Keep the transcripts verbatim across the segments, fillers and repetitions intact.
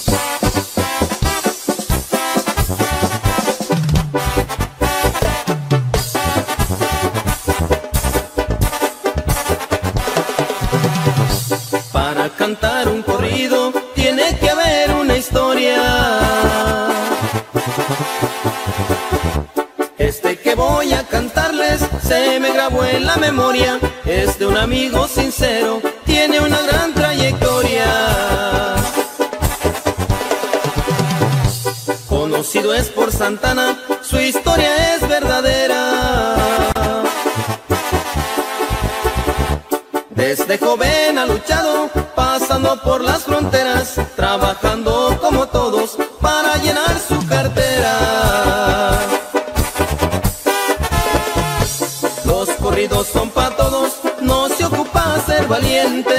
Para cantar un corrido tiene que haber una historia. Este que voy a cantarles se me grabó en la memoria. Es de un amigo sincero, tiene una gran trayectoria. Conocido es por Santana, su historia es verdadera. Desde joven ha luchado, pasando por las fronteras, trabajando como todos para llenar su cartera. Los corridos son para todos, no se ocupa ser valiente.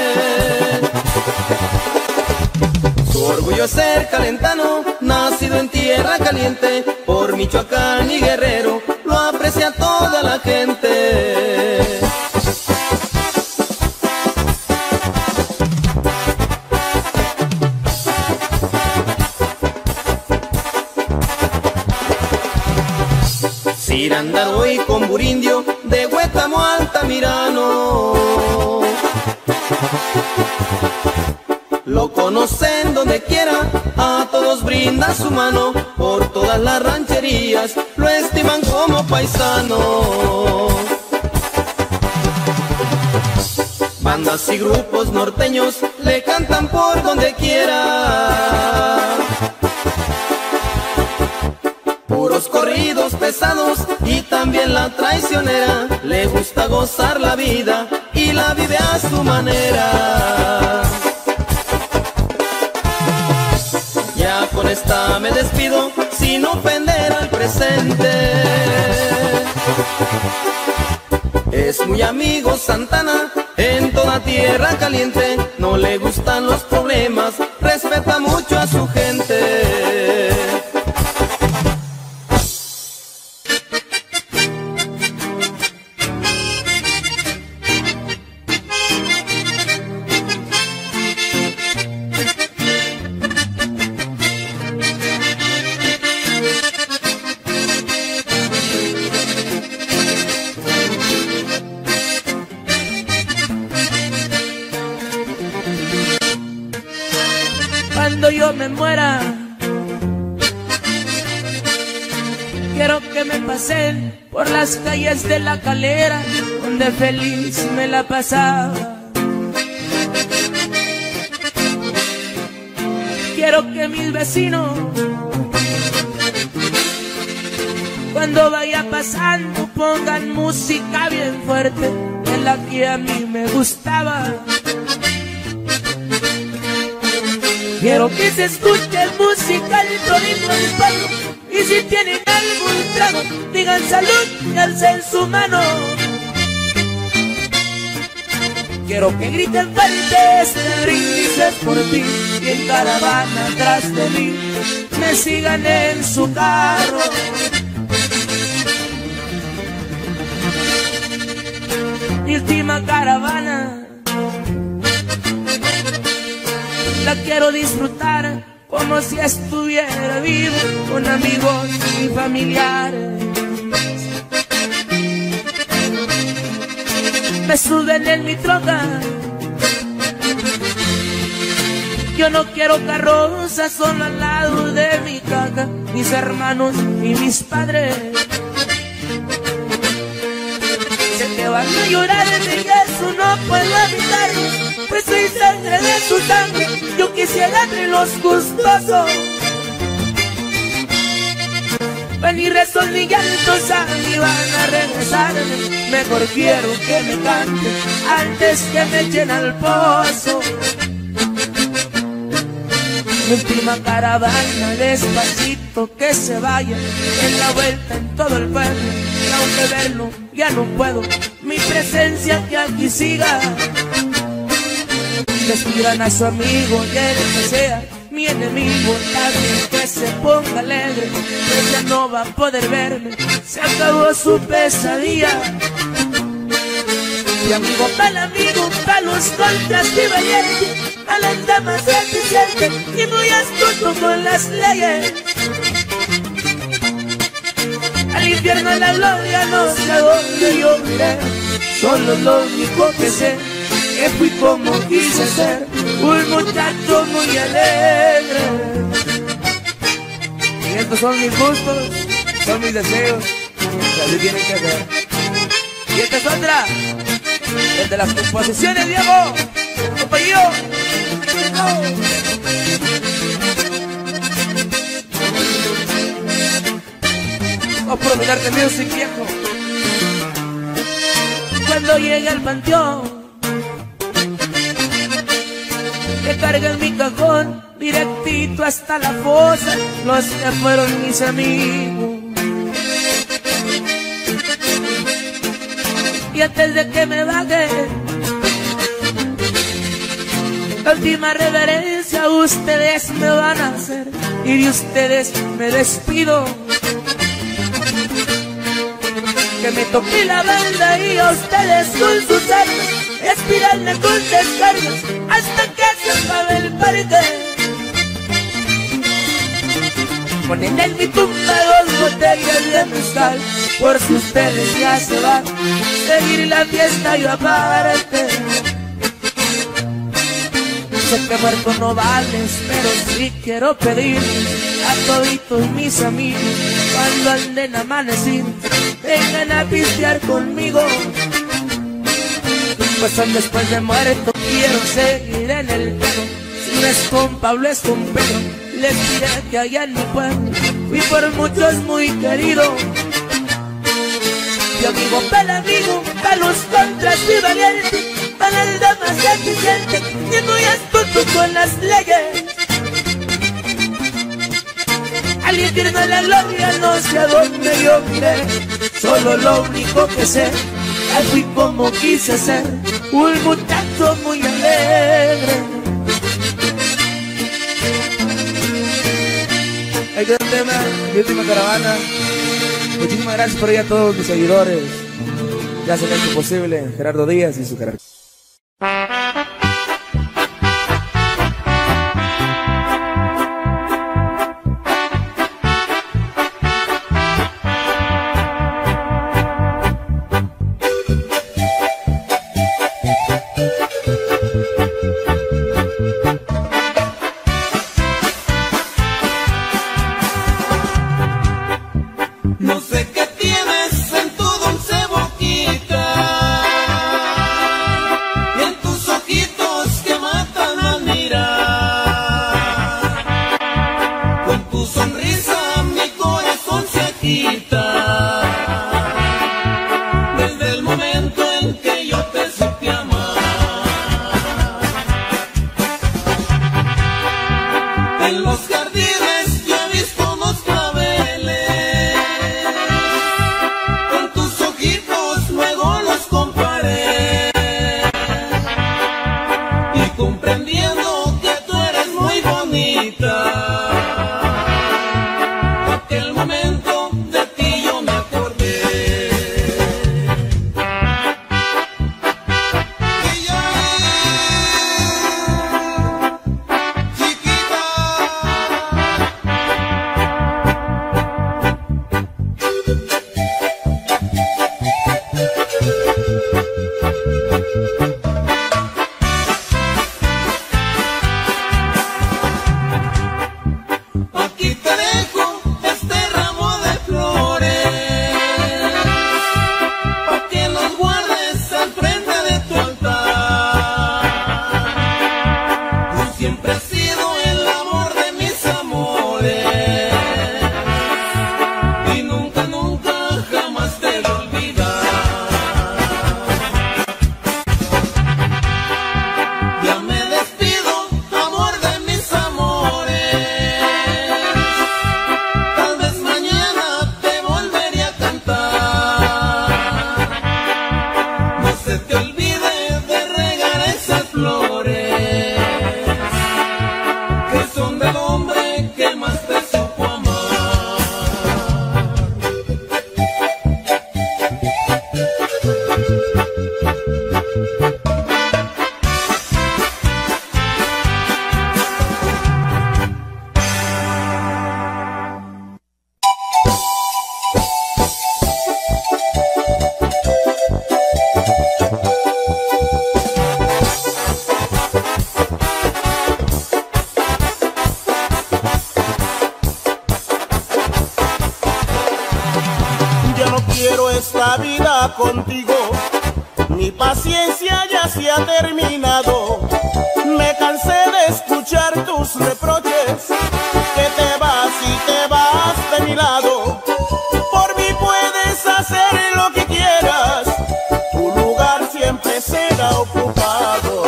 Su orgullo es ser calentano, nacido en tierra caliente. Por Michoacán y Guerrero lo aprecia toda la gente. Cirándaro y con Burindio, de Huétamo a Altamirano. Lo conocen donde quiera, a todos brinda su mano. Por todas las rancherías lo estiman como paisano. Bandas y grupos norteños le cantan por donde quiera. Puros corridos pesados y también la traicionera. Le gusta gozar la vida y la vive a su manera. Ya con esta me despido sin ofender al presente. Es muy amigo Santana, en toda tierra caliente. No le gustan los problemas, respeta mucho a su gente. Cuando yo me muera, quiero que me pasen por las calles de La Calera, donde feliz me la pasaba. Quiero que mis vecinos, cuando vaya pasando, pongan música bien fuerte, de la que a mí me gustaba. Quiero que se escuche música al ritmo del palo, y si tienen algún trago, digan salud y alcen su mano. Quiero que griten fuerte este brindis es por ti, y en caravana atrás de mí me sigan en su carro. Mi última caravana la quiero disfrutar como si estuviera vivo, con amigos y familiares. Me suben en mi troca, yo no quiero carroza, solo al lado de mi caja, mis hermanos y mis padres. Sé que van a llorar de eso, no puedo evitarlo, pues soy sangre de su sangre, yo quisiera entre los gustosos. Van y rezón y llantos a mí van a regresarme, mejor quiero que me cante antes que me echen al pozo. Mi última caravana, despacito que se vaya, en la vuelta en todo el pueblo, y aunque verlo ya no puedo, mi presencia que aquí siga. Despidan a su amigo y el que sea mi enemigo, también que se ponga alegre, pues ya no va a poder verme, se acabó su pesadilla. Mi amigo para el amigo, para los contras y valiente, a las damas eficiente y muy astuto con las leyes. Al infierno a la gloria no sé a dónde yo iré, solo lo único que sé que fui como quise ser, un muchacho muy alegre. Y estos son mis gustos, son mis deseos, así tienen que ser. Y esta es otra, el de las composiciones, Diego, compañero. Vamos por olvidarte music, viejo. Cuando llegue al panteón, que cargue en mi cajón directito hasta la fosa los que fueron mis amigos. Y antes de que me baje, la última reverencia ustedes me van a hacer, y de ustedes me despido. Que me toqué la banda y a ustedes con sus armas, espiralme con descargas hasta que se acabe el parque. Ponen en mi tumba dos botellas de mezcal, por si ustedes ya se van, seguir la fiesta yo aparte. Sé que muerto no vales, pero sí quiero pedir a toditos mis amigos, cuando anden amanecidos, vengan a pistear conmigo. Pues son después de muerto, quiero seguir en el plano. Si no es con Pablo, es con Pedro. Les diré que allá en mi pueblo fui por muchos muy querido. Mi amigo para el amigo, para los contras y valiente, para el damas eficiente y muy astuto con las leyes. Al infierno de la gloria no sé a dónde yo iré, solo lo único que sé, que fui como quise ser, un muchacho muy alegre. Hay que tema, mi última caravana. Muchísimas gracias por ahí a todos mis seguidores. Ya se me ha hecho posible, Gerardo Díaz y su carácter. esta vida contigo. Mi paciencia ya se ha terminado. Me cansé de escuchar tus reproches, que te vas y te vas de mi lado. Por mí puedes hacer lo que quieras, tu lugar siempre será ocupado.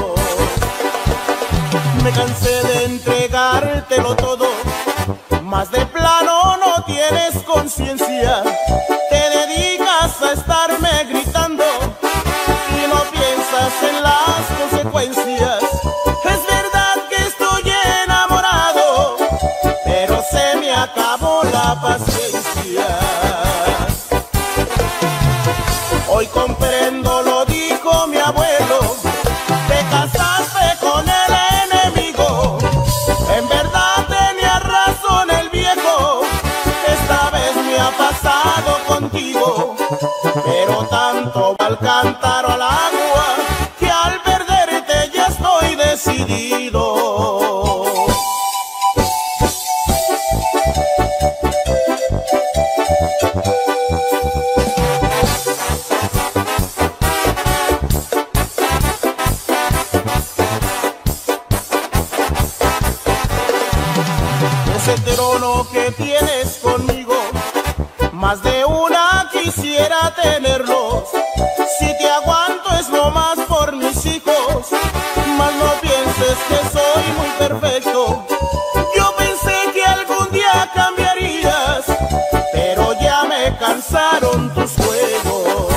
Me cansé de entregártelo todo, mas de plano no tienes conciencia. Te dedicas a estarme gritando y no piensas en las consecuencias. Es verdad que estoy enamorado, pero se me acabó la paciencia. Hoy comprendo, lo dijo mi abuelo, te casaste con el enemigo. En verdad tenía razón el viejo, esta vez me ha pasado contigo. Pero tanto va al cántaro al agua, que al perderte ya estoy decidido. Ese trono que tienes conmigo, más de una quisiera tenerlos. Si te aguanto es nomás por mis hijos, mas no pienses que soy muy perfecto. Yo pensé que algún día cambiarías, pero ya me cansaron tus juegos.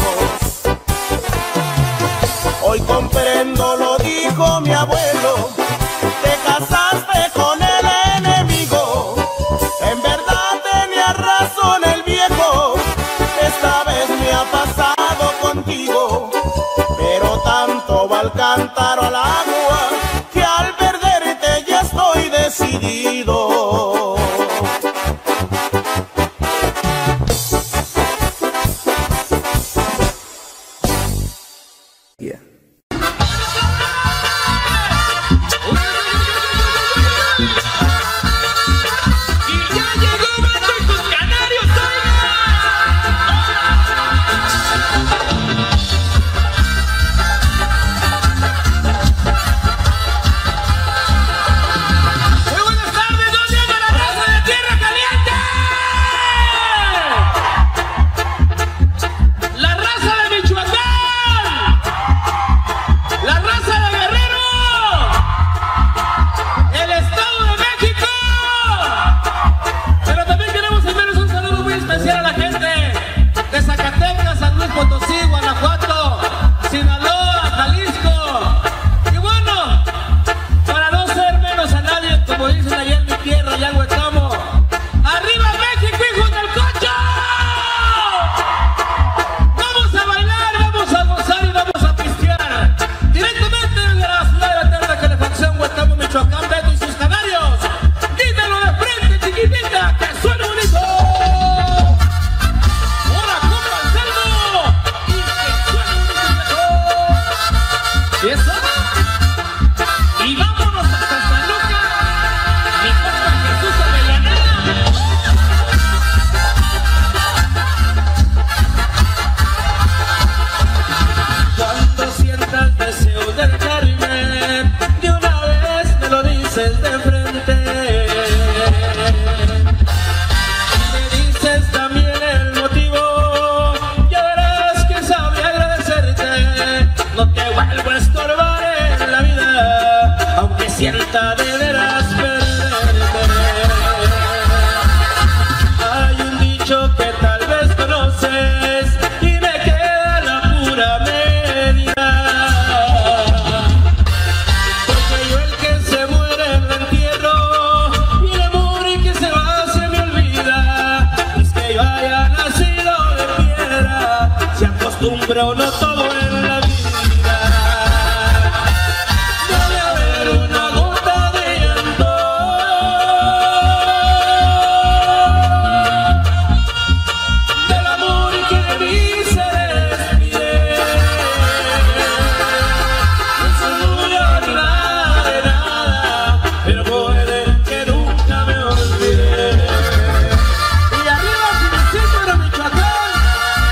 Hoy comprendo, lo dijo mi abuelo, te casaste con el enemigo. En verdad tenía razón el viejo, esta vez me ha pasado contigo. Pero tanto va al cántaro al agua, que al perderte ya estoy decidido. Yeah. Pero no todo en la vida debe haber una gota de llanto. Del amor que de mí se despide. No se murió ni nada de nada, pero puede que nunca me olvide. Y arriba, Sinicito de Michoacán.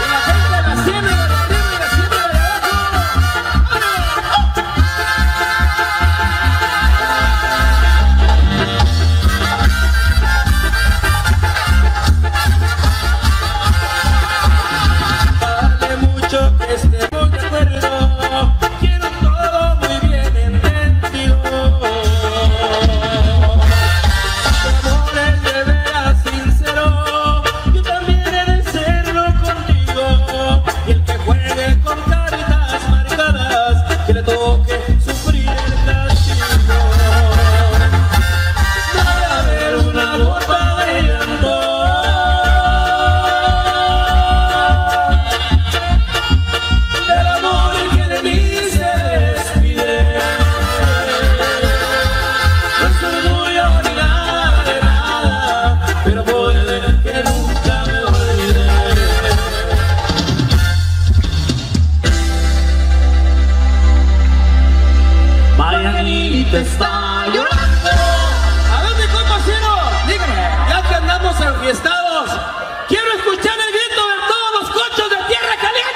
aplausos. Quiero escuchar el grito de todos los cochos de Tierra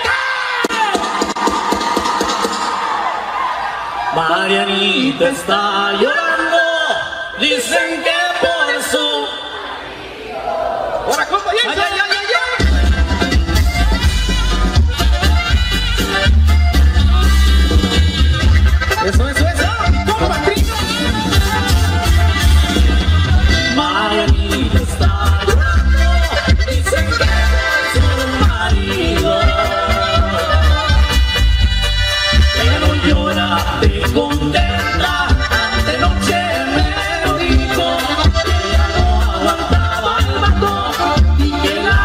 Caliente. Marianita está llorando, dicen que por su... ¡Ahora, compa! ¡Ay, ay, ay, ay, ay! Eso, eso, eso. ¿Cómo va, Trino? Marianita está llorando, dicen que es su marido. Ella no llora de contenta, antenoche me lo dijo. Ella no aguantaba el matón y que la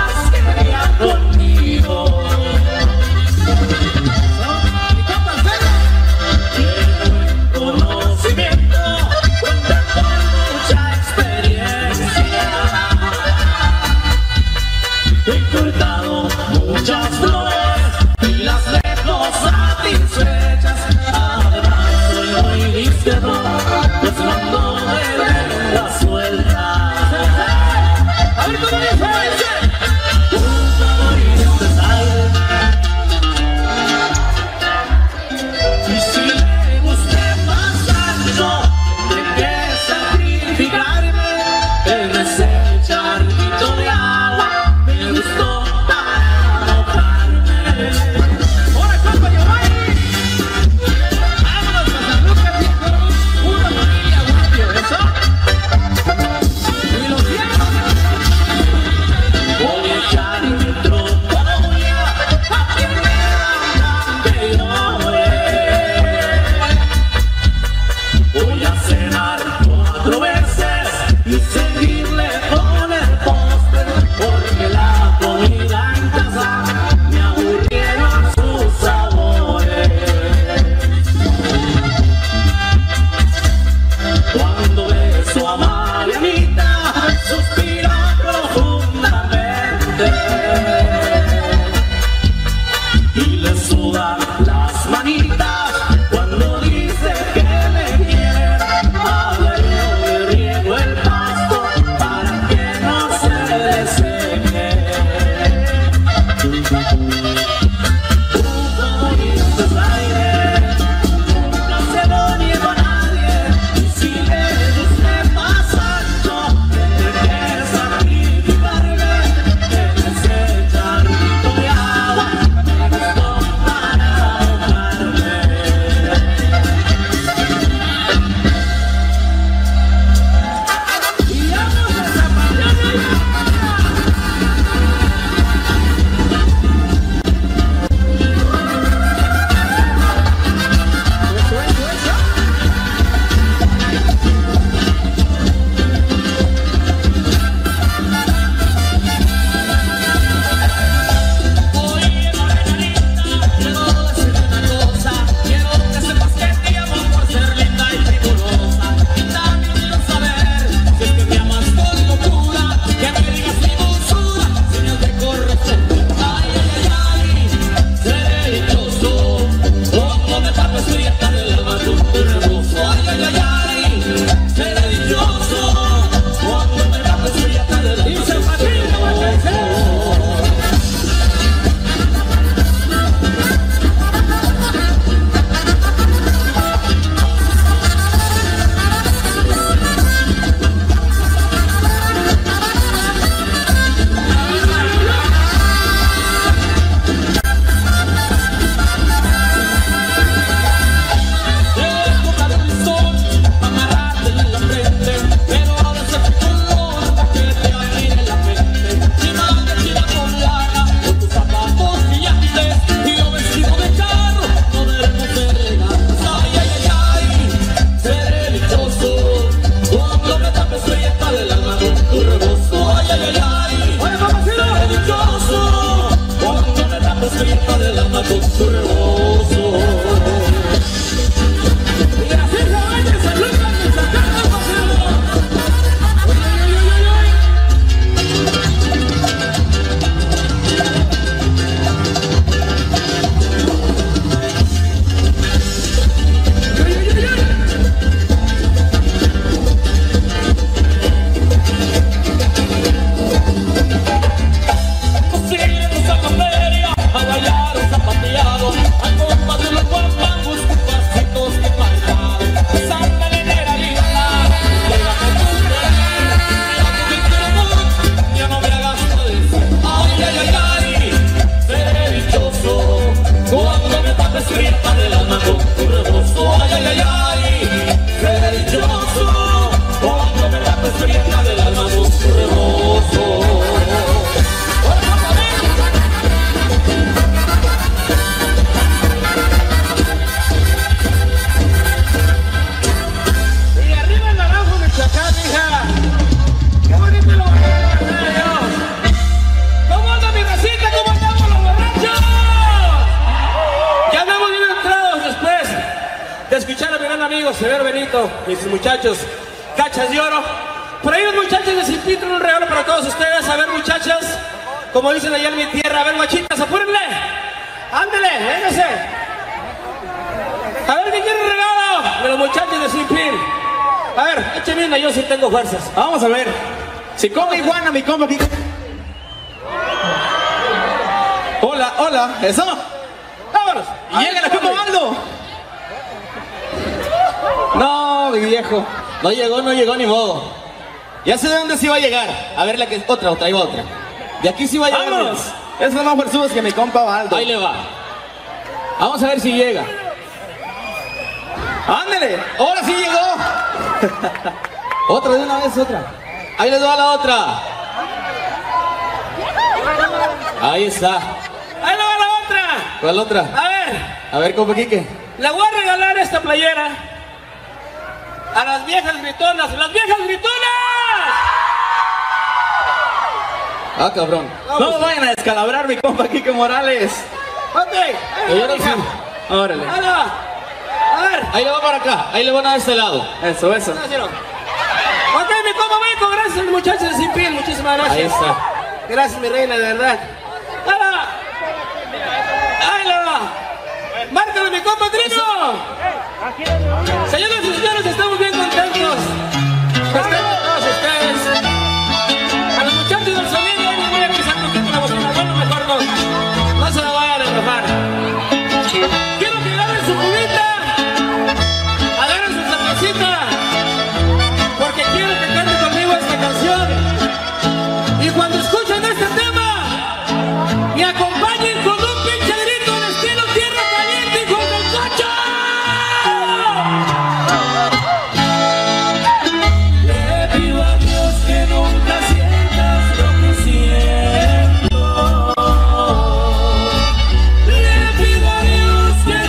mis muchachos, cachas de oro. Por ahí los muchachos de Sin Fin traen un regalo para todos ustedes. A ver, muchachas, como dicen allá en mi tierra, a ver, guachitas, apúrenle. Ándele, véngase. A ver, ¿quién quiere un regalo? De los muchachos de Sin Fin. A ver, écheme una, yo sí tengo fuerzas. Vamos a ver. Si come iguana, mi compa. Hola, hola, eso. Vámonos. Y llega la compa Baldo. No, mi viejo. No llegó, no llegó, ni modo. Ya sé de dónde sí va a llegar. A ver, la que otra, otra, ahí va otra. De aquí sí va a llegar. Vámonos. Es más fuerzudos que mi compa Baldo. Ahí le va. Vamos a ver si llega. Ándale. Ahora sí llegó. Otra, de una vez, otra. Ahí les va la otra. Ahí está. Ahí le va la otra. ¿Cuál otra? A ver, A ver, compa Quique. le voy a regalar esta playera a las viejas gritonas. ¡Las viejas gritonas! Ah, cabrón. No nos vayan a descalabrar, mi compa Quique Morales. Ok, ahí Y le va, ahora mija. sí. Órale. Ahí le va. A ver. Ahí le va para acá. Ahí le van a este lado. Eso, eso. Gracias. Ok, mi compa Mico, gracias muchachos de Sin Fin, muchísimas gracias. Ahí está. Gracias, mi reina, de verdad. Ahí le va. Ahí le va. Márcale, mi compa Trino. Señoras y señores, estamos bien contentos. Estamos todos ustedes. A los muchachos del sonido, les voy a pisar un poquito la bocina. Bueno, mejor no. No se la vayan a enojar. Quiero que agarren su cubita. Agarren su cervecita. Porque quiero que canten conmigo esta canción. Y cuando escuchen este tema, me acompañen con un pinche grito en estilo Tierra Caliente, hijos del cocho. Le pido a Dios que nunca sientas lo que siento. Le pido a Dios que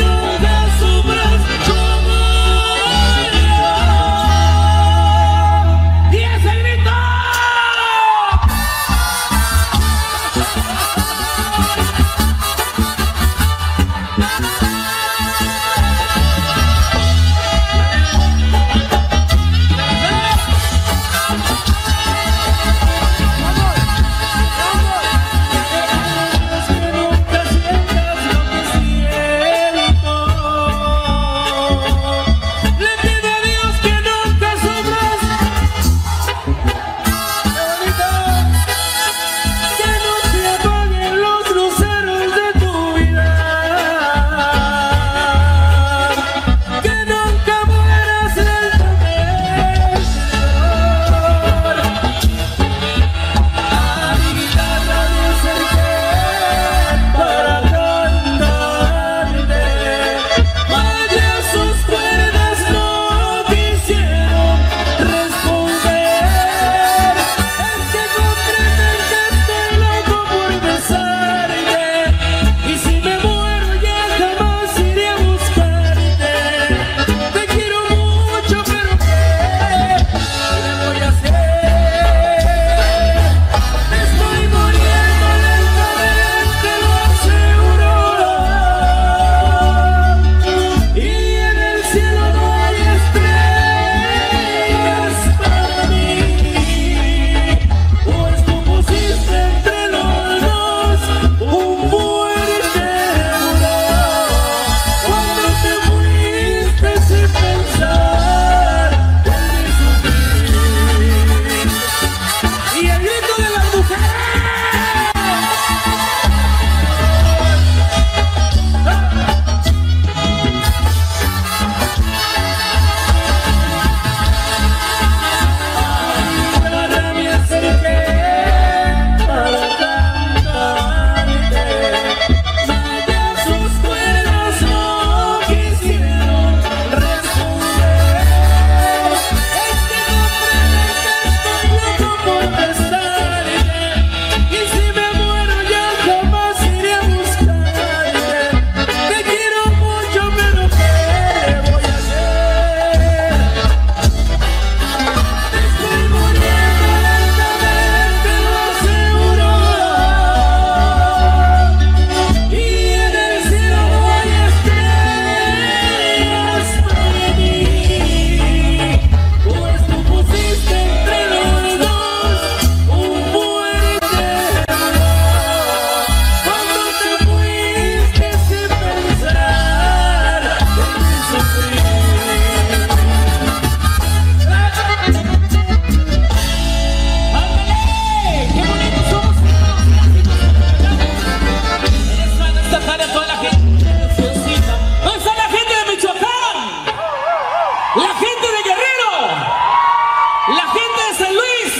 gente de San Luis.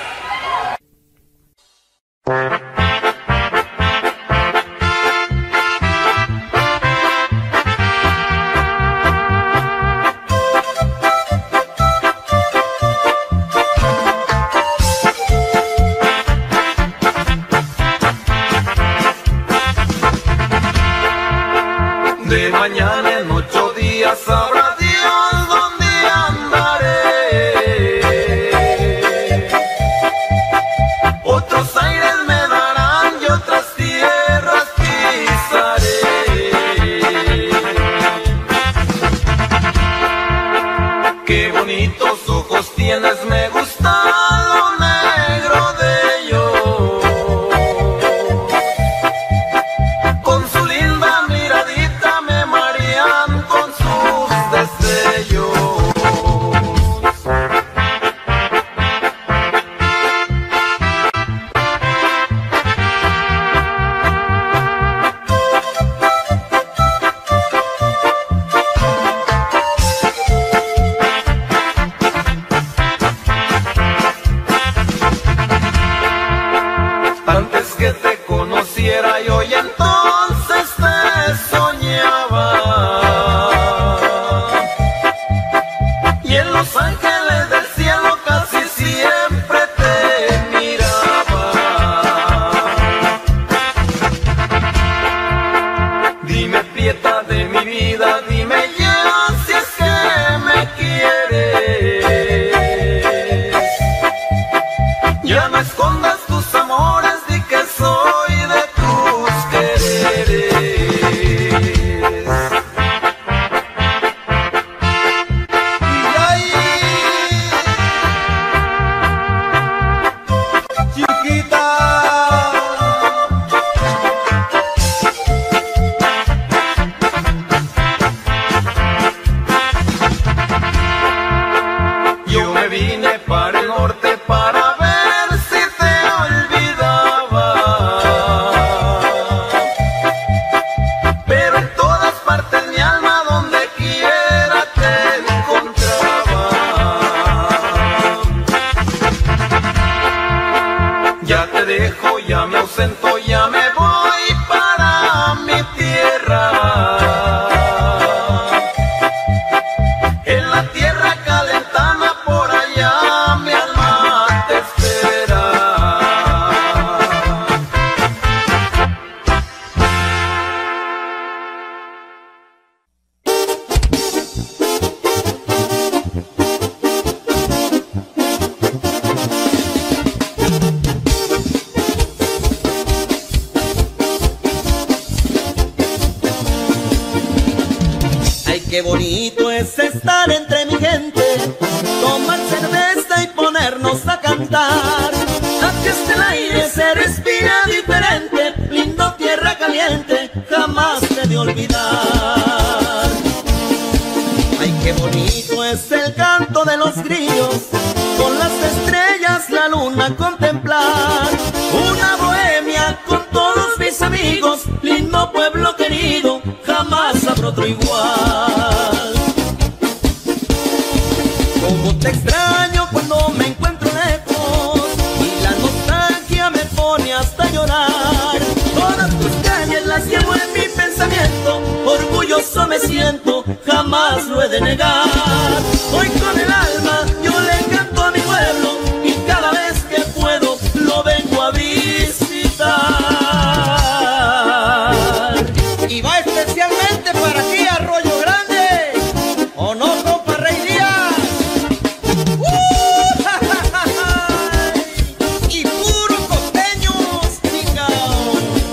De mañana en ocho días sabrá Dios dónde andaré. Otros aires me darán y otras tierras pisaré. Qué bonitos ojos tienes, me gusta lo negro de ellos. Con su linda miradita me marean con sus destellos. Antes que te conociera yo y entonces te soñaba, y en los ángeles del cielo casi siempre te miraba. Dime, prieta de mi vida, dime ya si es que me quieres. Ya no escondas tus amores, di que soy de tus quereres. Y ahí, chiquita, yo me vine para el norte para ver si te olvidaba, pero en todas partes mi alma donde quiera te encontraba. Ya te dejo, ya me ausento, ya me voy para mi tierra. En la tierra calentana por allá mi alma te espera. Ay, qué bonito es estar entre mi gente, tomar cerveza y ponernos a cantar. Aquí está el aire, se respira diferente, lindo tierra caliente, jamás te de olvidar. Ay, qué bonito es el canto de los grillos, con las estrellas la luna contemplar. Una bohemia con todos mis amigos, lindo pueblo querido, jamás habrá otro igual. Como te extraño cuando me encuentro lejos y la nostalgia me pone hasta llorar. Todas tus calles las llevo en mi pensamiento, orgulloso me siento, jamás lo he de negar. Hoy con el alma yo le canto a mi pueblo y cada vez que puedo lo vengo a visitar. Y va especialmente para aquí, Arroyo Grande, ¿o no, compa Rey Díaz? ¡Uh! ¡Ja, ja, ja, ja! Y puro costeños, chingao.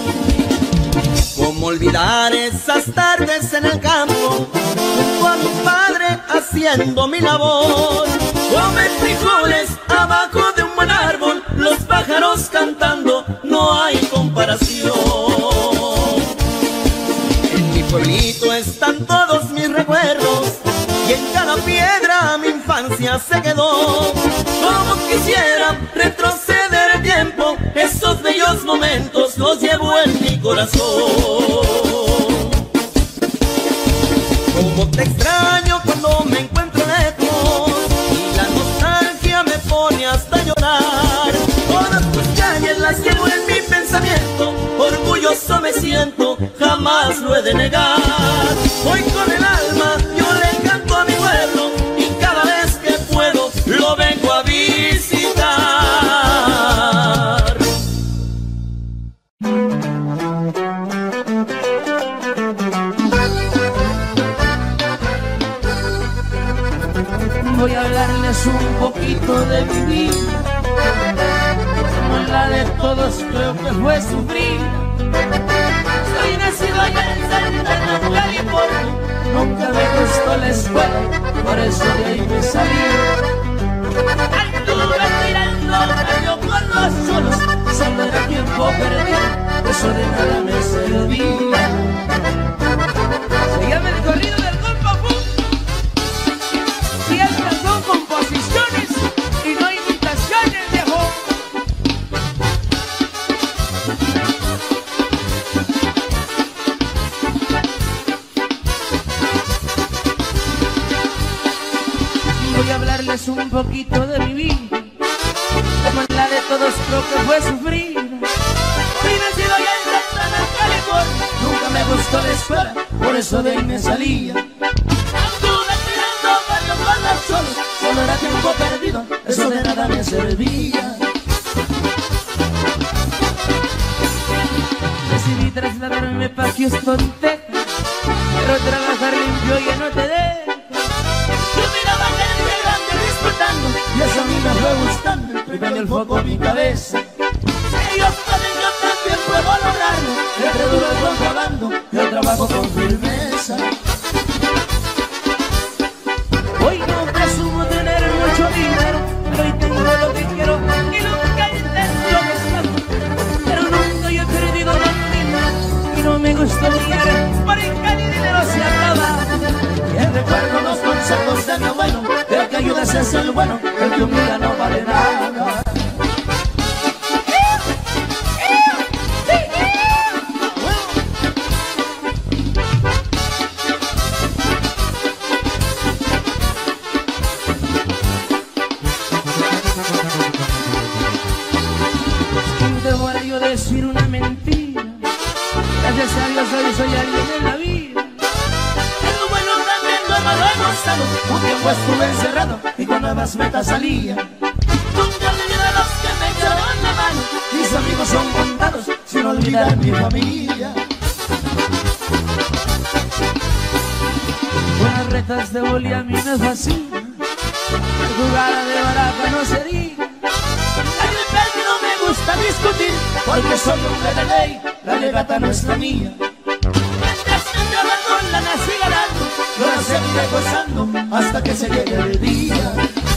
¿Cómo olvidar esas tardes en el campo, junto a mi padre haciendo mi labor? Comer frijoles abajo de un buen árbol, los pájaros cantando, no hay comparación. En mi pueblito están todos mis recuerdos y en cada piedra mi infancia se quedó. Como quisiera retroceder el tiempo, esos bellos momentos los llevo en mi corazón. Como te extraño cuando me encuentro lejos y la nostalgia me pone y hasta llorar. Todas tus calles las llevo en mi pensamiento, orgulloso me siento, jamás lo he de negar. Hoy con el alma yo le canto a mi pueblo y cada vez que puedo lo vengo a visitar. Voy a hablarles un poquito de mi vida, como la de todos creo que fue sufrir. Soy nacido allá en Santana, California, nunca me gustó la escuela, por eso de ahí me salí. Anduve tirando radio con los solos, solo era tiempo perdido, eso de nada me servía. Se llama el corrido del compa Fu. Si estas son composiciones y no imitaciones, viejo. Voy a hablarles un poquito de mi vida, como la de todos creo que fue sufrir. Fui nacido allá en Santana, California, nunca me gustó la escuela, por eso de ahí me salía. Anduve tirando barrio con los solos, solo era tiempo perdido, eso de nada me servía. Decidí trasladarme pa' Houston, Texas, pero trabajar limpio ya no te deja. Yo miraba gente grande disfrutando y eso a mí me fue gustando, y prendió el foco en mi cabeza. Si ellos pueden, yo también puedo lograrlo, entre duro el contrabando, yo trabajo con firmeza. Hoy no presumo tener mucho dinero, pero hoy tengo lo que quiero y nunca intento gastarlo. Pero nunca yo he perdido la vida y no me gusta brillar, porque el dinero se acaba. Y recuerdo los consejos de mi abuelo, el que ayuda es el bueno, el que humilla no vale nada. Debo yo decir una mentira, gracias a Dios hoy soy alguien en la vida. Algo bueno también lo malo he gozado, un tiempo estuve encerrado y con nuevas metas salía. Nunca olvidé a los que me echaban la mano, mis amigos son contados, sin olvidar mi familia. Buenas retas de boli a mí me fascinan, jugada de baraja no se diga. No me gusta discutir, porque soy hombre de ley, la legata no es la mía. Mientras que trabajo la nací ganando, yo la seguiré gozando hasta que se llegue el día.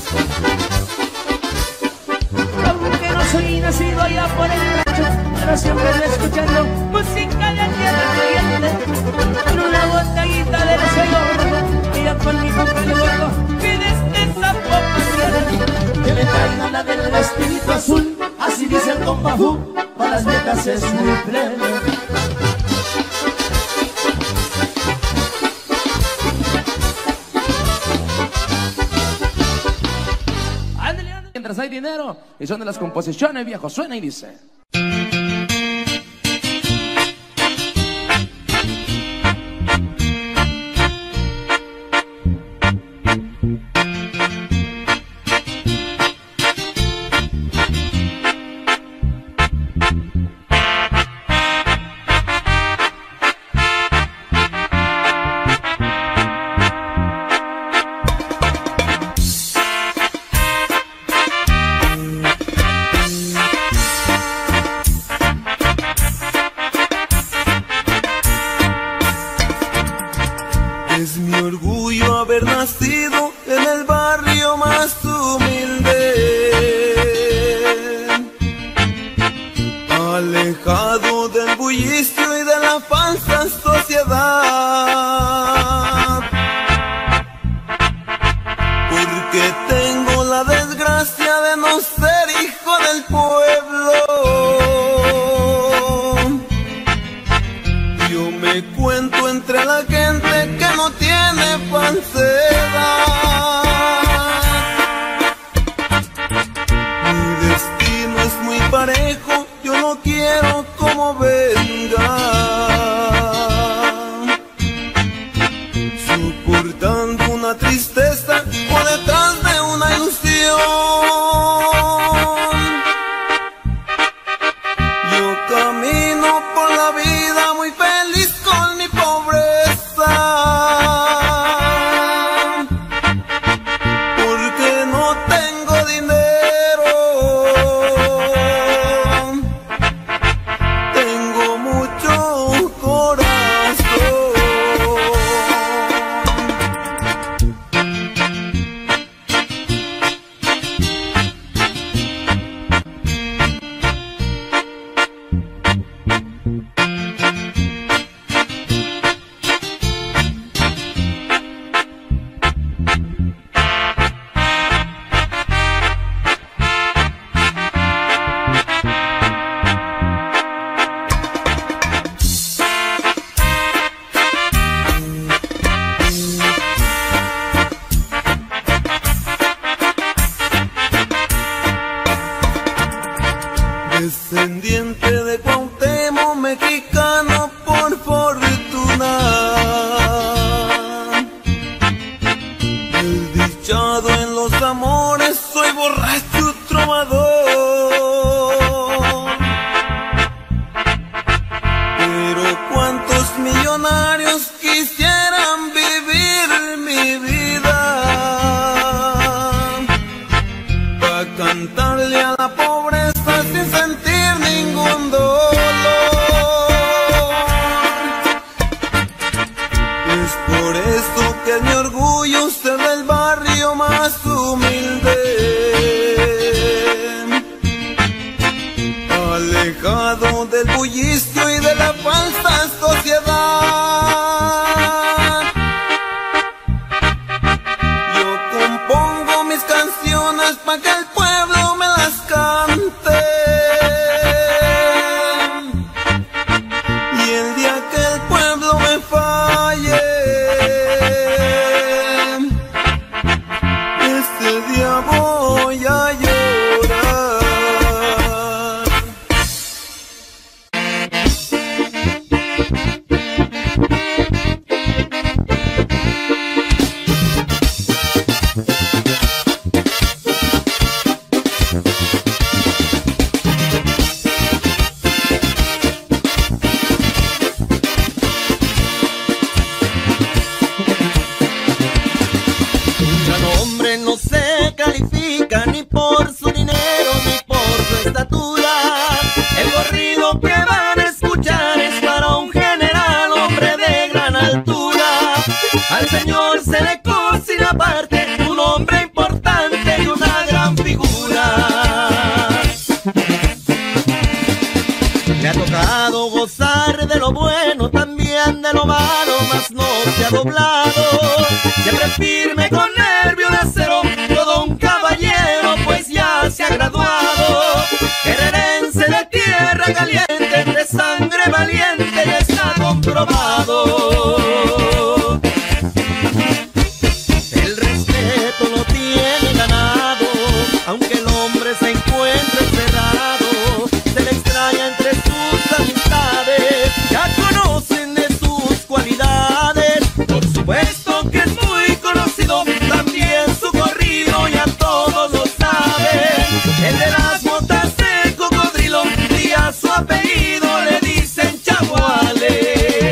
Aunque no soy nacido allá por el rancho, pero siempre estoy escuchando música de tierra caliente, con una botellita del señor, y ya con mi compa de gordo, que desde esa poca tierra, que me traigan la del vestidito azul. Así dice el compa Fu, para las metas es muy pleno. Ándale, ándale. Mientras hay dinero y son de las composiciones, viejo, suena y dice. Es mi orgullo haber nacido en el barrio más humilde, alejado del bullicio y de la falsa sociedad, porque tengo la desgracia de no ser hijo del pueblo. Yo me cuento entre la gente que no tiene falsedad. descendiente de Cuauhtémoc, mexicano por fortuna, desdichado en los amores, soy borracho trovador. Pero cuántos millonarios quisieran vivir mi vida, pa' cantarle a la pobreza sin sentir ningún dolor. Es por eso que es mi orgullo ser del barrio más humilde, alejado del bullicio y de la falsa sociedad. Yo compongo mis canciones pa' que el pueblo me las cante, y el día que el pueblo me falle, ese día voy a llorar. No se califica ni por su dinero ni por su estatura. El corrido que van a escuchar es para un general, hombre de gran altura. Al señor se le cocina aparte, un hombre importante y una gran figura. Le ha tocado gozar de lo bueno, también de lo malo, mas no se ha doblado. Siempre firme con nervio de acero, todo un caballero, pues ya se ha graduado. Guerrerense de tierra caliente, de sangre valiente, ya está comprobado. El respeto lo tiene ganado, aunque el hombre se encuentre encerrado. Se le extraña entre sus amistades, ya conocen de sus cualidades. Por supuesto que es muy conocido, también su corrido ya todos lo saben. El de las botas de cocodrilo, y a su apellido le dicen Chaguales.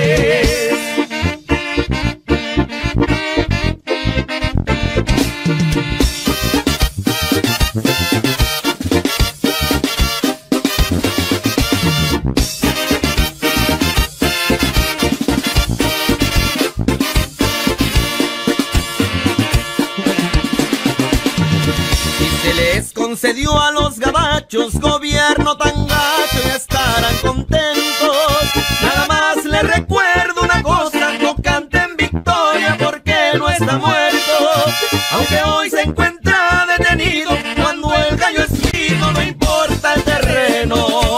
Concedió a los gabachos gobierno tan gacho, ya estarán contentos. Nada más le recuerdo una cosa, no canten victoria porque no está muerto. Aunque hoy se encuentra detenido, cuando el gallo es fino no importa el terreno.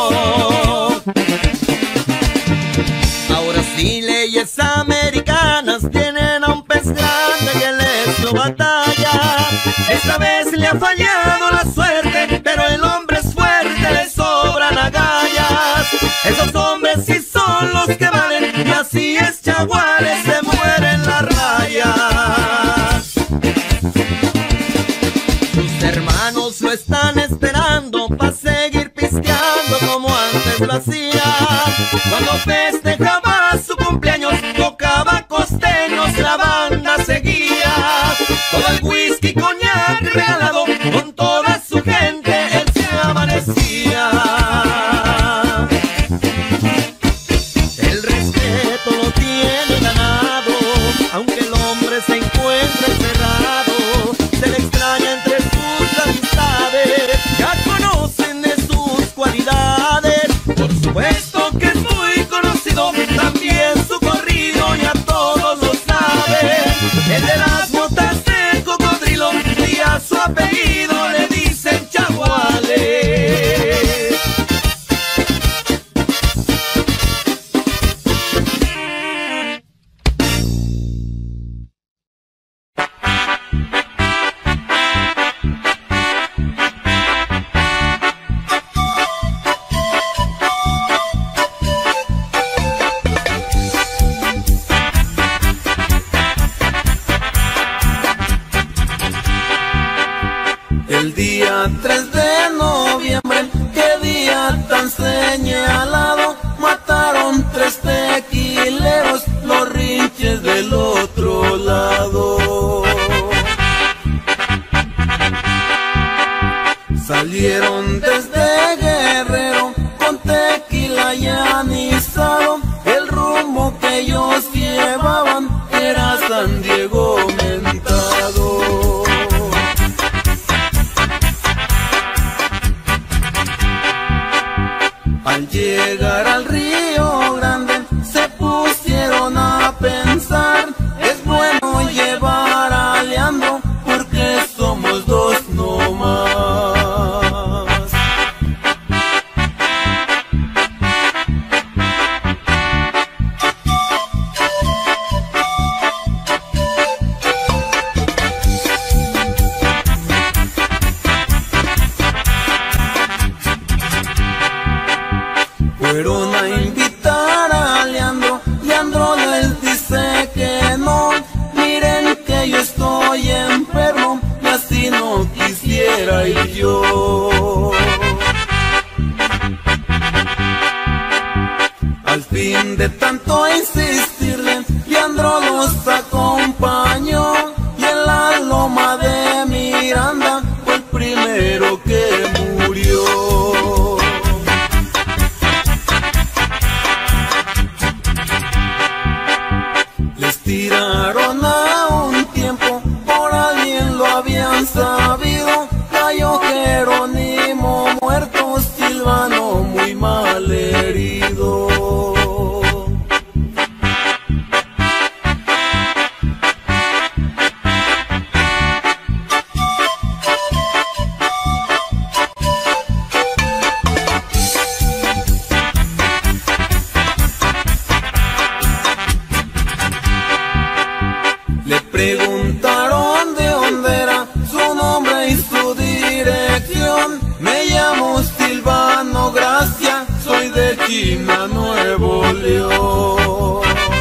Ahora sí, leyes americanas tienen a un pez grande que les lo batalla. Esta vez le ha fallado la suerte, pero el hombre es fuerte, le sobran agallas. Esos hombres sí son los que valen, y así es Chaguales, se mueren las rayas. Sus hermanos lo están esperando pa' seguir pisteando como antes lo hacía. Cuando festejaba su cumpleaños, tocaba costeños, la banda seguía. Todo el whisky, coñac regalado, con toda su gente él se amanecía. El respeto lo tiene ganado, aunque el hombre se encuentra encerrado. Se le extraña entre sus amistades, ya conocen de sus cualidades. Por supuesto que es muy conocido, también su corrido ya todos lo saben. El de las botas de cocodrilo, y a su apellido mes de noviembre, qué día tan señalado, mataron tres tequileros, los rinches del otro lado. Salieron desde Guerrero con tequila y anisado, el rumbo que ellos llevaban era San Diego mentado. Al llegar al Río Grande se pusieron a pensar, es bueno llevar a Leandro porque somos dos no más. Fueron a invitar a Leandro, Leandro les dice que no, miren que yo estoy enfermo y así no quisiera ir yo. Al fin de tanto insistirle, Leandro los acompañó y en la loma de Miranda fue el primero que murió. Tiraron a un tiempo, por alguien lo habían sabido, cayó Jerónimo muerto, Silvano muy mal herido. Le preguntaron de dónde era, su nombre y su dirección. Me llamo Silvano Gracia, soy de China, Nuevo León.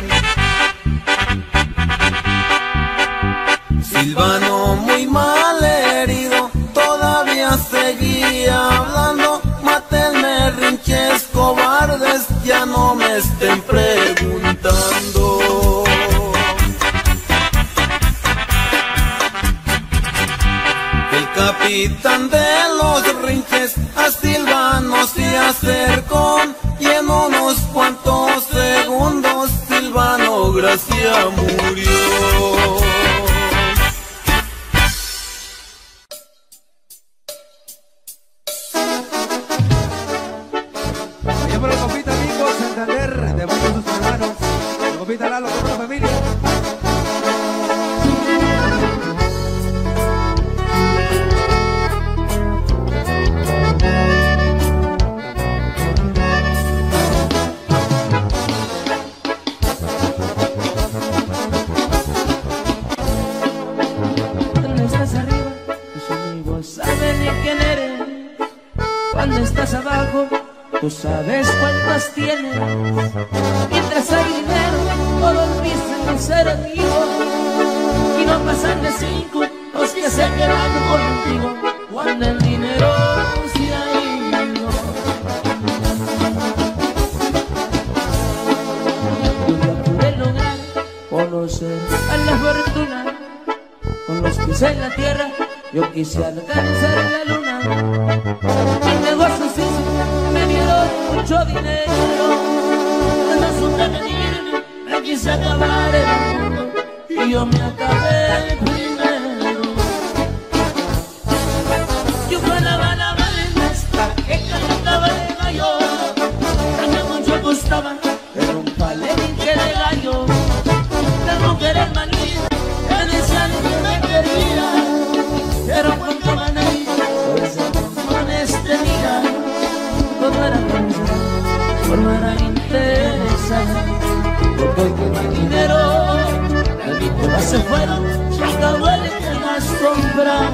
Silvano muy mal herido, todavía seguía hablando. Mátenme, rinches cobardes, ya no me estén preguntando. El capitán de los rinches a Silvano se acercó y en unos cuantos segundos Silvano Gracia murió. Allá por el compita Nico Santander, de muchos de sus hermanos, el compita Lalo, con la familia. Cuando estás abajo, tú sabes cuántas tienes. Mientras hay dinero, todos dicen ser amigos. Y no pasan de cinco los que se quedan contigo. Cuando el dinero se ha ido. Yo ya pude lograr conocer a la fortuna. Con los pies en la tierra, yo quise alcanzar la luna. Mis negocios hice, me dieron mucho dinero. No supe medirme, me quise acabar el mundo y yo me acabé primero. Yo ganaba la maestra que cantaba de gallo, también mucho costaba, era un palenque de gallo. Las mujeres manías me decían que me quería, pero cuando van ahí, pues con este día, todo era cansado, todo era interesante, porque hoy que no hay dinero, las víctimas se fueron, se acabó el que las compraba.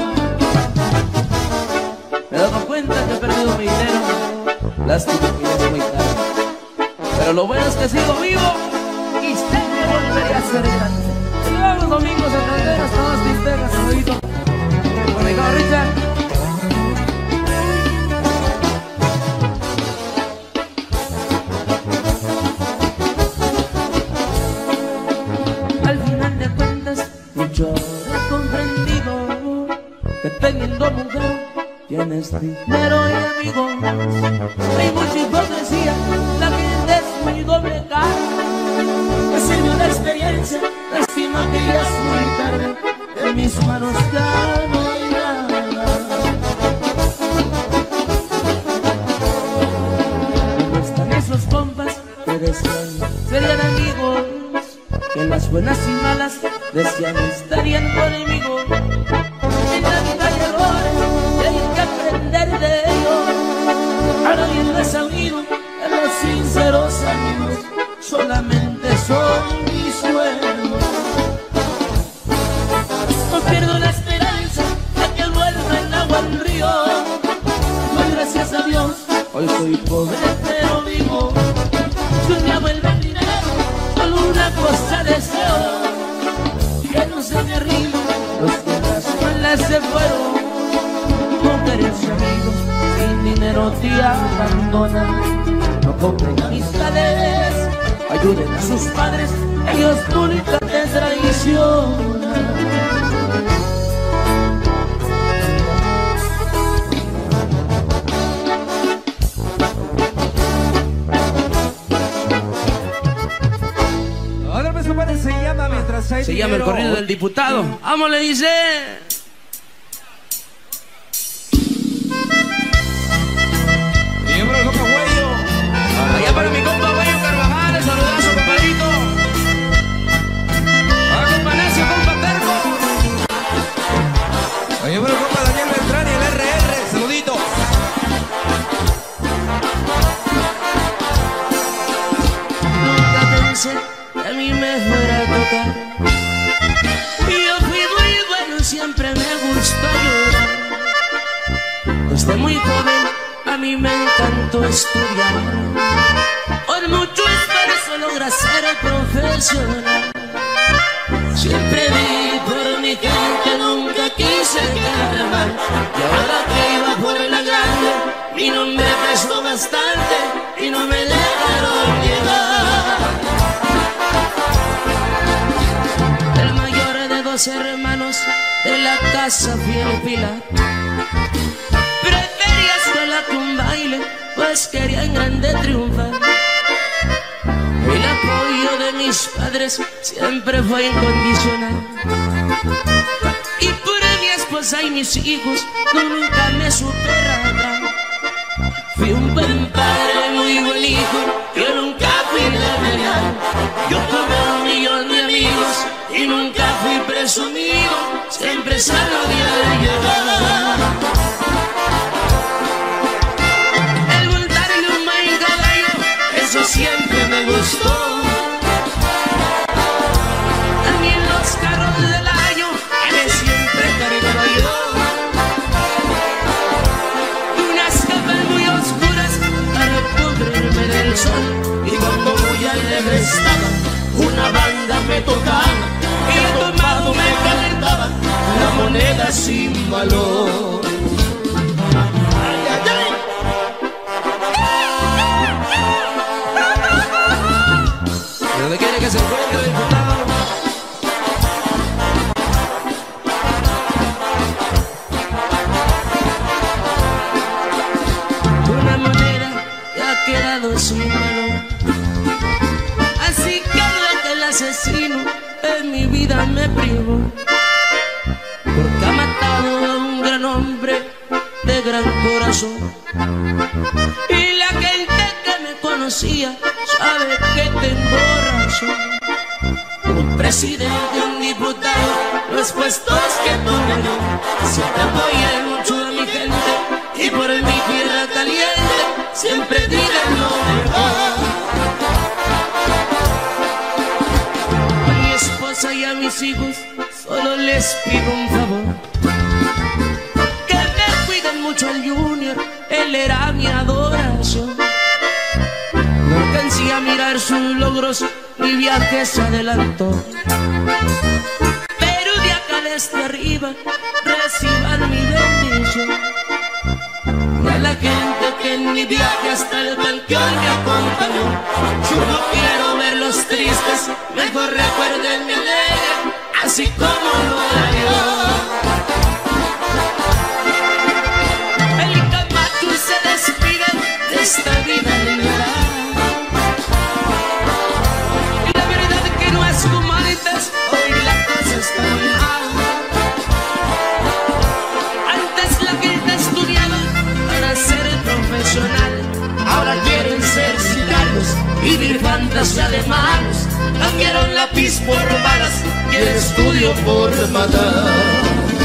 Me he dado cuenta que he perdido mi dinero, lástima que ya es muy tarde, pero lo bueno es que sigo vivo y sé que volveré a ser grande. Saludos los domingos a Santander, hasta las Pistegas, saludito. Con mi hijo Richard. es dinero y amigos. Hay mucha hipocresía, la gente es muy doble cara. Me sirvió la experiencia, lástima que ya es muy tarde. En mis manos ya no hay nada. ¿Dónde están esos compas que decían serían amigos? Que en las buenas y malas decían estarían conmigo. En la vida hay errores y hay que aprender de ellos. Ahora bien desaunido en los sinceros amigos, solamente son mis sueños. No pierdo la esperanza de que vuelva el agua al río. Pues gracias a Dios hoy soy pobre pero vivo. Si un día vuelve el dinero, solo una cosa deseo, que no se me arriba los que en las malas se fueron. Mujeres y amigos sin dinero te abandonan. No compren amistades, ayuden a sus padres, ellos nunca te traicionan. Otra vez, compadre, se llama Mientras hay Se dinero. llama el corrido del diputado. Vamos, le dice. Y yo para el compa Güello. Allá para mi compa Güello Carvajal, saludazo, compadrito. Para compa Necio, compa Terco. Allá para el compa Daniel Beltrán y el R R. Saludito. Nunca pensé que a mí me fuera a tocar. Y yo fui muy bueno, siempre me gustó llorar. Desde muy joven a mí me encantó estudiar. Por mucho esfuerzo logra ser profesional. Siempre di por mi gente, nunca quise quedar mal. Y ahora que iba por la grande, mi nombre prestó bastante y no me dejaron llegar. El mayor de dos hermanos de la casa fiel Pilar prefería escuela que un baile, pues quería en grande triunfar. El apoyo de mis padres siempre fue incondicional. Y por mi esposa y mis hijos nunca me superarán. Fui un buen padre, muy buen hijo, yo nunca fui leal. Yo tuve un millón de amigos y nunca fui presumido, siempre sabía de llegar. El montarle un maíz caballo, eso siempre me gustó. A mí en los carros del año, que siempre cargaba yo. Unas capas muy oscuras para cubrirme del sol. Y cuando muy alegre estaba, una banda me tocaba. Y el tomado me calentaba, la moneda sin valor. Ay, ay, ay. ¿Dónde quiere que se encuentre, diputado? Una moneda que ha quedado sin valor. Así que lo que el asesino en mi vida me privó, porque ha matado a un gran hombre de gran corazón. Y la gente que me conocía sabe que tengo razón. Un presidente, un diputado, los puestos que tuve yo, siempre apoyé mucho a mi gente y por mi tierra caliente siempre digan lo mejor. A mi esposa y a mis hijos solo les pido un favor, que me cuiden mucho al Junior, él era mi adoración. No alcancé a mirar sus logros, mi viaje se adelantó, pero de acá desde arriba reciban mi bendición. Y a la gente que en mi viaje hasta el panteón me acompañó, yo no quiero verlos tristes, mejor recuérdenme alegre, así como lo haré yo. El ahora quieren ser sicarios, vivir fantasía de malos, cambiaron lápiz por balas y el estudio por matar.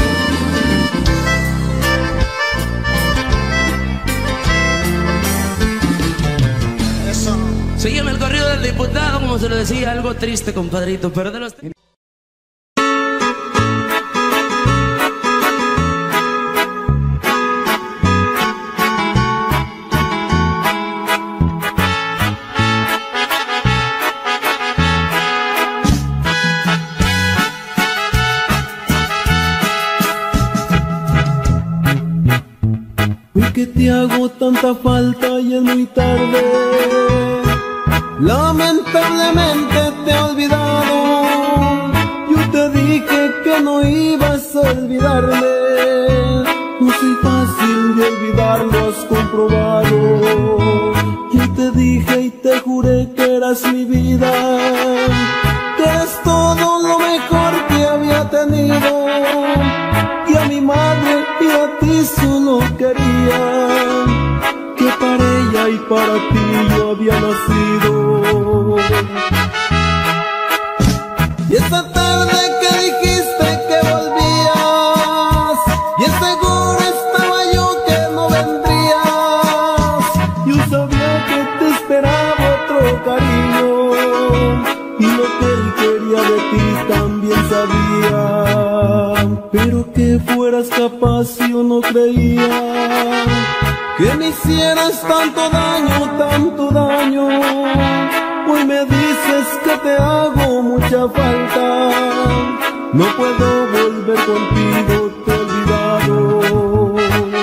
Sígueme el corrido del diputado, como se lo decía, algo triste, compadrito, pero de los... ¿Por qué te hago tanta falta y es muy tarde? Lamentablemente te he olvidado. Yo te dije que no ibas a olvidarme. No soy fácil de olvidar, lo has comprobado. Yo te dije y te juré que eras mi vida, que eras todo lo mejor que había tenido. Y a mi madre y a ti solo quería, que para ella y para ti yo había nacido. Y esa tarde que dijiste que volvías, bien seguro estaba yo que no vendrías. Yo sabía que te esperaba otro cariño, y lo que él quería de ti también sabía. Pero que fueras capaz yo no creía, que me hicieras tanto daño, tanto daño. Hoy me dices que te hago mucha falta, no puedo volver contigo, te he olvidado.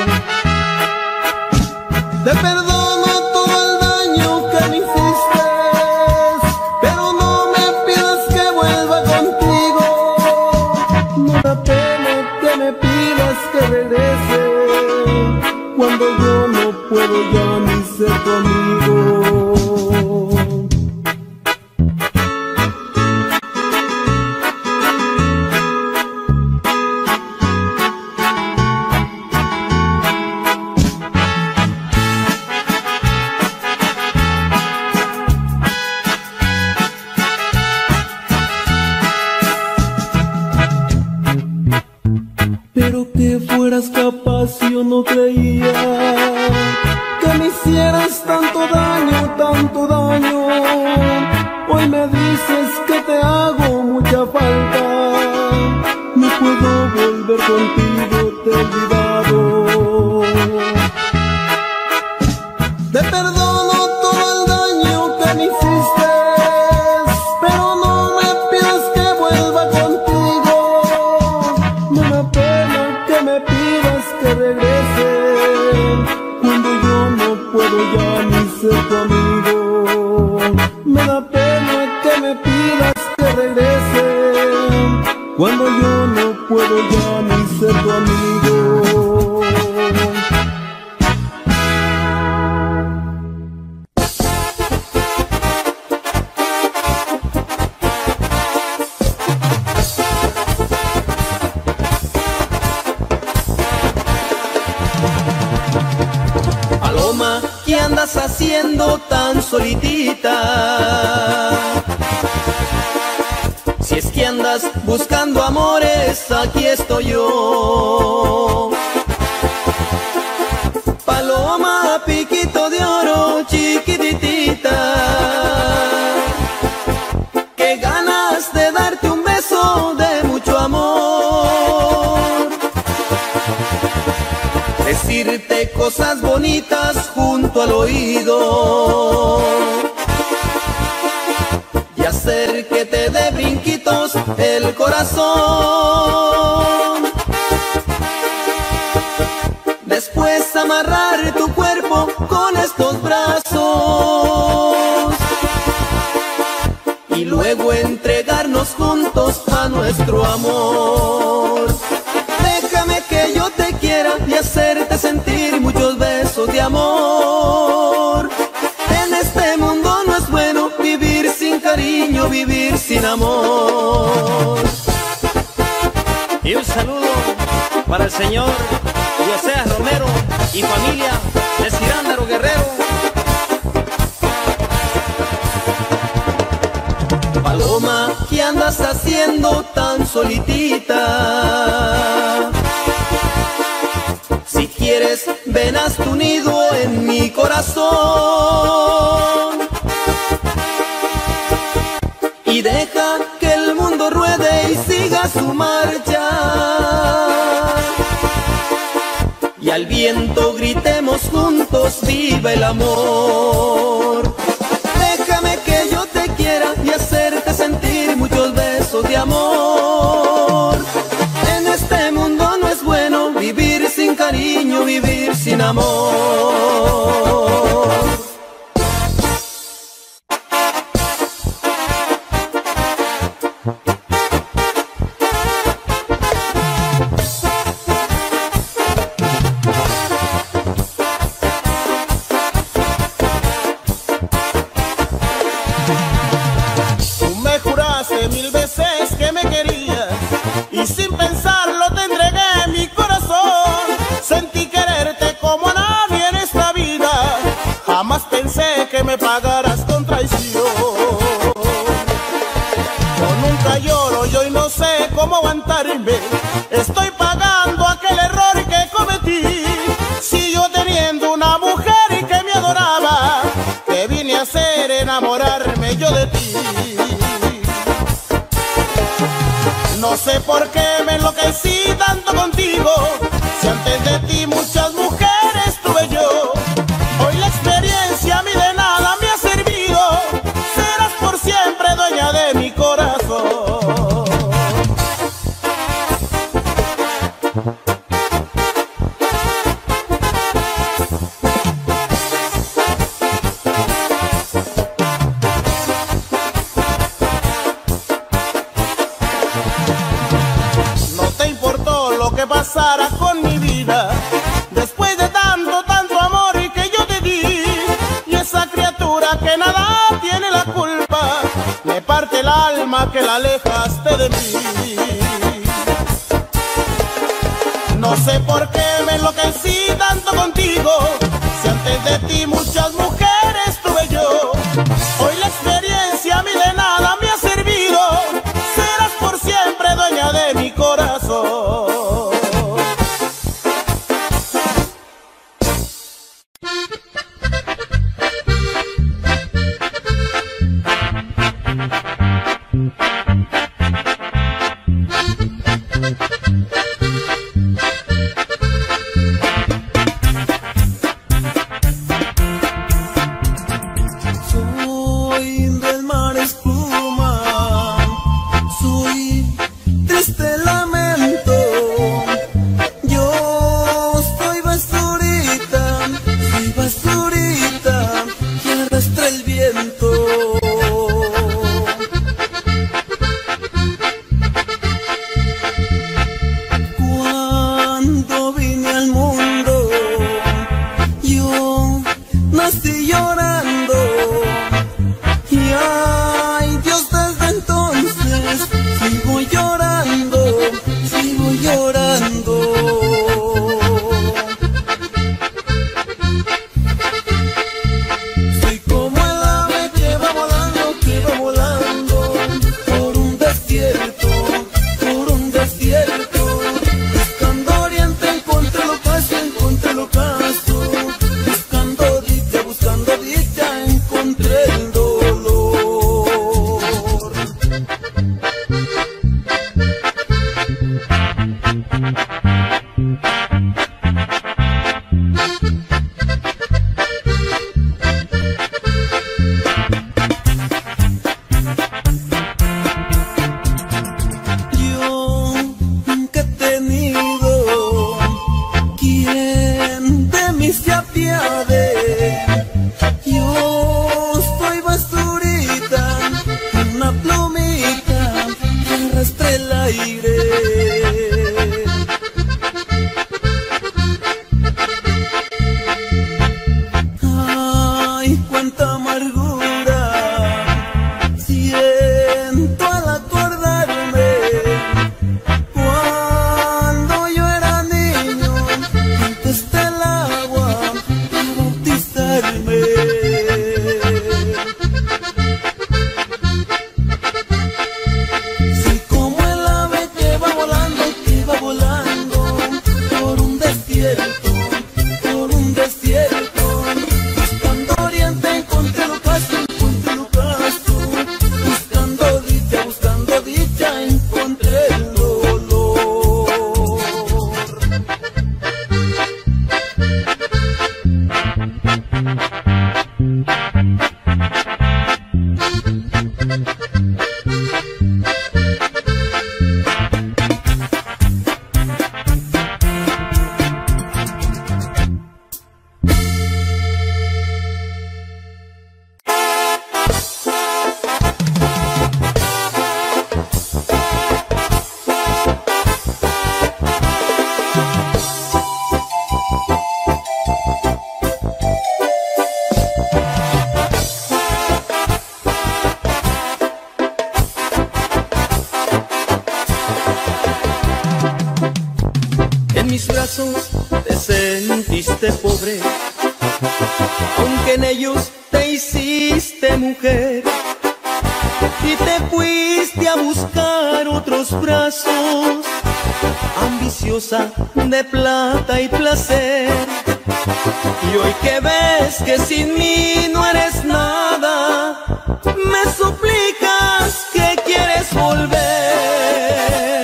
Te perdono todo el daño que me hiciste, pero no me pidas que vuelva contigo. No da pena que me pidas que regrese, cuando yo no puedo ya ni ser tu amigo. Pero que fueras capaz yo no creía, que me hicieras tanto daño, tanto daño. Hoy me dices que te hago mucha falta, no puedo volver contigo, te he olvidado. Te perdono todo el daño que me hiciste, pero no me pidas que vuelva contigo. No me pena que me pidas que regrese, cuando yo no puedo ya ni ser tu amigo. Me da pena que me pidas que regrese, cuando yo no puedo ya ni ser tu amigo. Paloma, ¿qué andas haciendo tan solitita? Si es que andas buscando amores, aquí estoy yo. Paloma, piquito de oro, chiquititita, qué ganas de darte un beso de mucho amor, decirte cosas bonitas junto al oído y hacer que te dé brinquitos el corazón. Después amarrar tu cuerpo con estos brazos y luego entregarnos juntos a nuestro amor. Déjame que yo te quiera y hacerte sentir muchos besos de amor. En este mundo no es bueno vivir sin cariño, vivir sin amor. Y un saludo para el señor José Romero y familia de Cirándaro Guerrero, paloma, ¿qué andas haciendo tan solitita? Si quieres, ven haz tu nido en mi corazón y deja que el mundo ruede y siga su marcha. Y al viento gritemos juntos, viva el amor. Déjame que yo te quiera y hacerte sentir muchos besos de amor. En este mundo no es bueno vivir sin cariño, vivir sin amor. Que me pagarás con traición. Yo nunca lloro y hoy no sé cómo aguantarme. Estoy pagando aquel error que cometí. Si yo teniendo una mujer y que me adoraba, ¿qué vine a hacer? Enamorarme yo de ti. No sé por qué me enloquecí tanto contigo, si antes de ti muchas mujeres tuve yo. Hoy la experiencia a mí de nada me ha servido. Serás por siempre dueña de mi corazón. No te importó lo que pasara con mi vida después de tanto, tanto amor y que yo te di. Y esa criatura que nada tiene la culpa, me parte el alma que la alejaste de mí. No sé por qué me enloquecí tanto contigo, si antes de ti muchas mujeres tuve yo. Hoy la experiencia a mí de nada me ha servido. Serás por siempre dueña de mi corazón. naciste pobre, aunque en ellos te hiciste mujer y te fuiste a buscar otros brazos, ambiciosa de plata y placer. Y hoy que ves que sin mí no eres nada, me suplicas que quieres volver.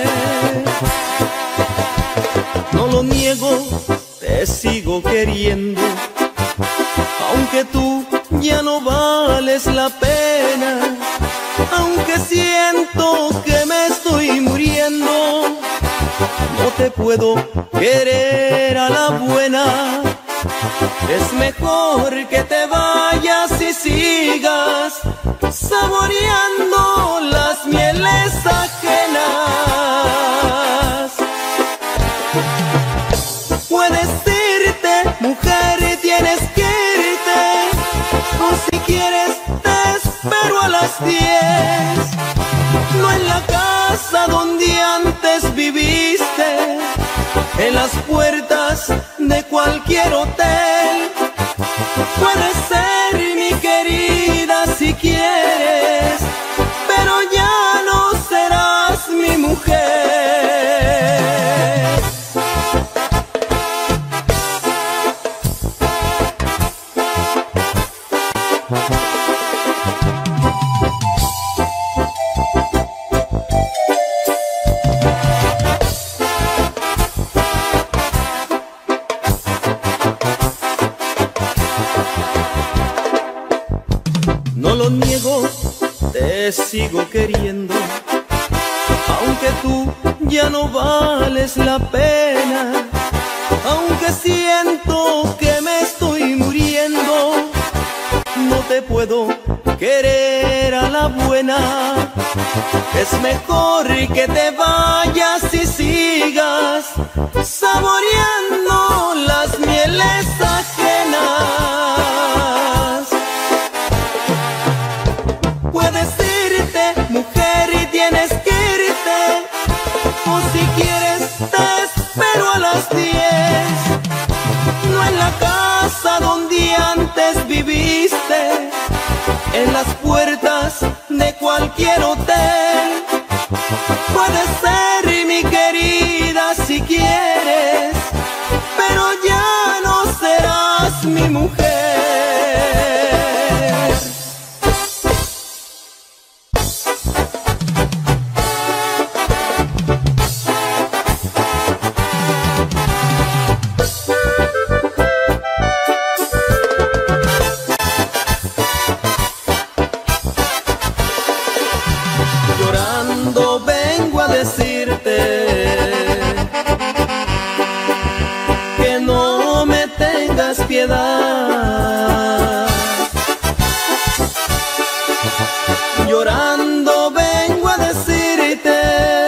No lo niego, te sigo queriendo, aunque tú ya no vales la pena, aunque siento que me estoy muriendo, no te puedo querer a la buena. Es mejor que te vayas y sigas saboreando las mieles ajenas. Puedes irte, mujer, tienes que irte, o si quieres te espero a las diez. No en la casa donde antes viviste, en las puertas de cualquier hotel. Puedes ser mi querida si quieres, pero ya no serás mi mujer. No lo niego, te sigo queriendo, aunque tú ya no vales la pena, aunque siento que me estoy muriendo, no te puedo querer a la buena. Es mejor que te vayas y sigas saboreando las mieles ajenas. Puedes irte, mujer, y tienes que irte, o si quieres te espero a las diez. No en la casa donde antes viviste, en las puertas de cualquier hotel. Puedes ser mi querida si quieres, pero ya no serás mi mujer. Llorando vengo a decirte que no me tengas piedad. Llorando vengo a decirte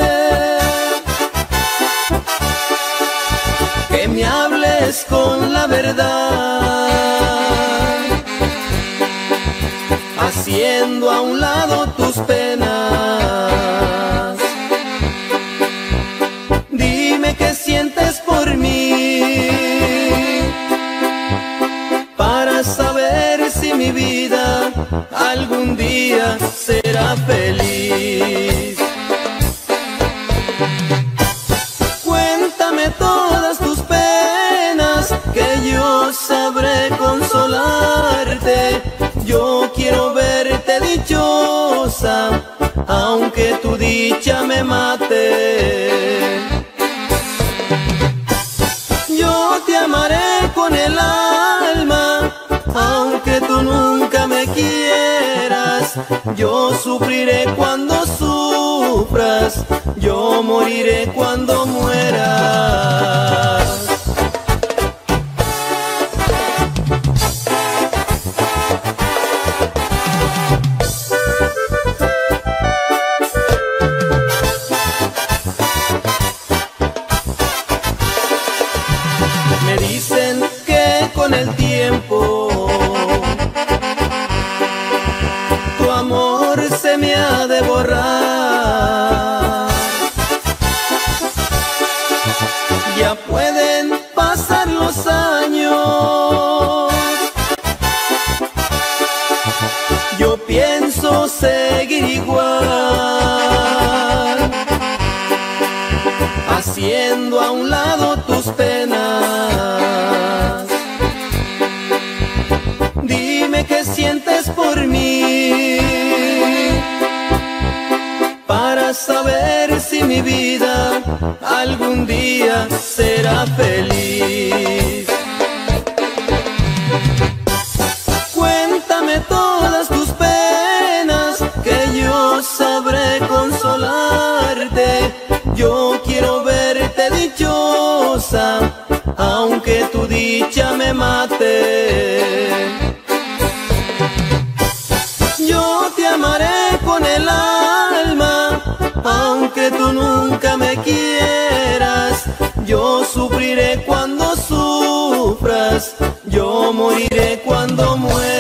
que me hables con la verdad, haciendo a un lado tus penas. Dime qué sientes por mí, para saber si mi vida algún día será feliz. Cuéntame todas tus penas, que yo sabré consolarte. Yo quiero verte dichosa, aunque tu dicha me mate. Yo te amaré con el alma, aunque tú nunca me quieras. Yo sufriré cuando sufras, yo moriré cuando mueras. Me dicen que con el tiempo tu amor se me ha de borrar. Ya pueden pasar los años dejando a un lado tus penas. Dime qué sientes por mí, para saber si mi vida algún día será feliz. Cuéntame todas tus penas, que yo sabré consolarte. Yo quiero verte dichosa, aunque tu dicha me mate. Yo te amaré con el alma, aunque tú nunca me quieras. Yo sufriré cuando sufras, yo moriré cuando mueras.